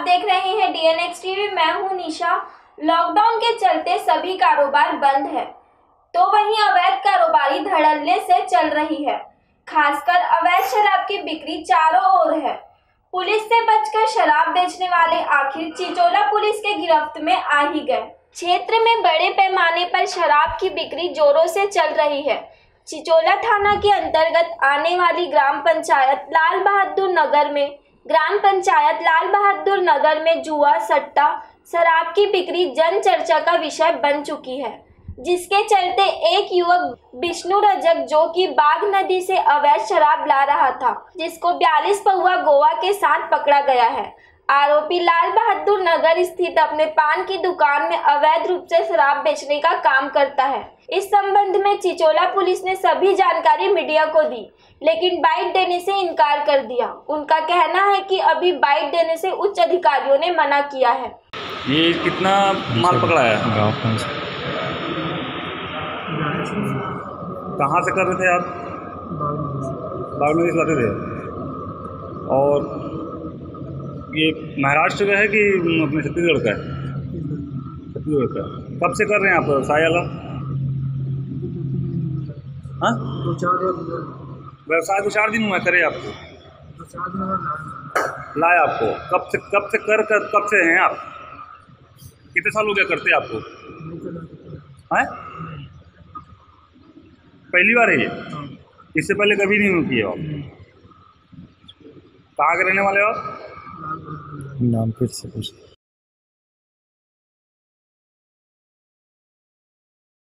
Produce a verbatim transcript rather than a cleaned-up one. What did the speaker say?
देख रहे हैं डीएनएक्स टीवी। मैं हूं निशा। लॉकडाउन के चलते सभी कारोबार बंद है, तो वहीं अवैध कारोबारी धड़ल्ले से चल रही है। खासकर अवैध शराब की बिक्री चारों ओर है। पुलिस से बचकर शराब बेचने वाले आखिर चिचोला पुलिस के गिरफ्त में आ ही गए। क्षेत्र में बड़े पैमाने पर शराब की बिक्री जोरों से चल रही है। चिचोला थाना के अंतर्गत आने वाली ग्राम पंचायत लाल बहादुर नगर में ग्राम पंचायत लाल बहादुर नगर में जुआ, सट्टा, शराब की बिक्री जन चर्चा का विषय बन चुकी है, जिसके चलते एक युवक विष्णु रजक जो कि बाघ नदी से अवैध शराब ला रहा था, जिसको बयालीस पौवा गोवा के साथ पकड़ा गया है। आरोपी लाल बहादुर नगर स्थित अपने पान की दुकान में अवैध रूप से शराब बेचने का काम करता है। इस संबंध में चिचोला पुलिस ने सभी जानकारी मीडिया को दी, लेकिन बाइट देने से इनकार कर दिया। उनका कहना है कि अभी बाइट देने से उच्च अधिकारियों ने मना किया है। ये कितना माल पकड़ा है? कहाँ से कर रहे थे आप? बाग नदी से लाते थे। और ये महाराष्ट्र का है कि अपने छत्तीसगढ़ का है? छत्तीसगढ़ का। कब से कर रहे हैं आप व्यवसाय वाला? हाँ, दो चार व्यवसाय दो चार दिन हुआ करे आपको? दो चार दिन लाया आपको? कब से कब से कर, कर कब से हैं आप? कितने साल हो गया करते आपको? हैं? पहली बार है ये? इससे पहले कभी नहीं किए आप? कहाँ के रहने वाले हो आप? नाम फिर से पूछ